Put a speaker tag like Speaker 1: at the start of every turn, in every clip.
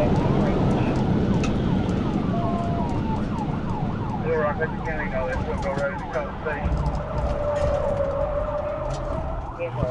Speaker 1: Little Rock, let the county know that we'll go ready to call the station. Yes, sir.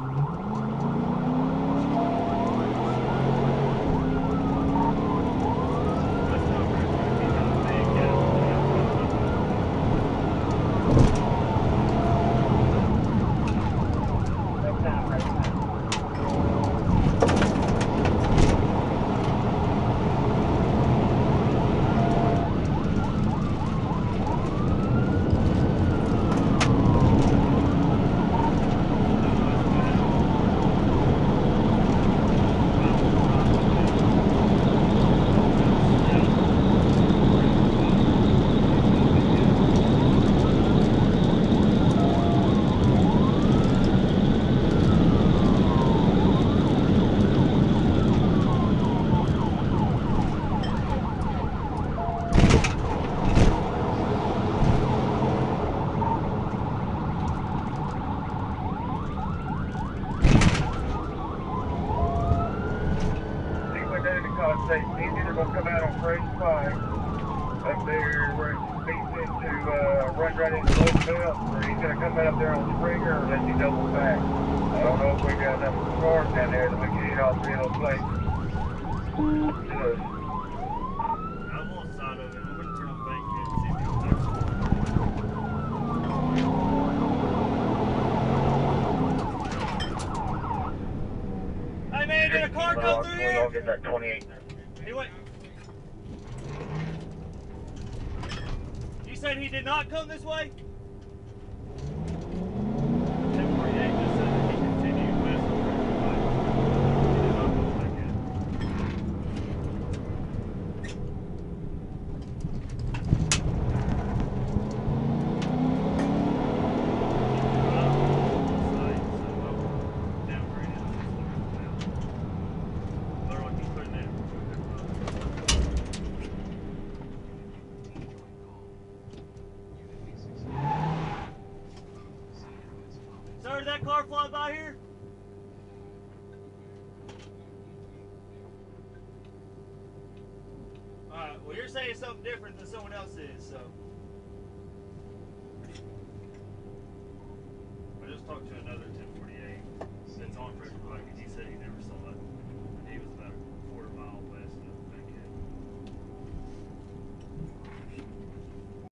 Speaker 1: Interstate. He's either going to come out on Frazier Pike up there where it speeds into run right into Roosevelt, or he's going to come up there on Springer, or let he double back. I don't know if we got enough cars down there that we can hit all three of those places. Good.
Speaker 2: I'm on the side of it. I'm going to turn on bank here and see if he'll text me. Hey man, did a car come through here?
Speaker 1: I'll get that 28.
Speaker 2: He went. You said he did not come this way? 1048 just said that he continued west of Frazier Pike. He did not come back in. Sir, did that car fly by here? Alright, well you're saying something different than someone else is, so.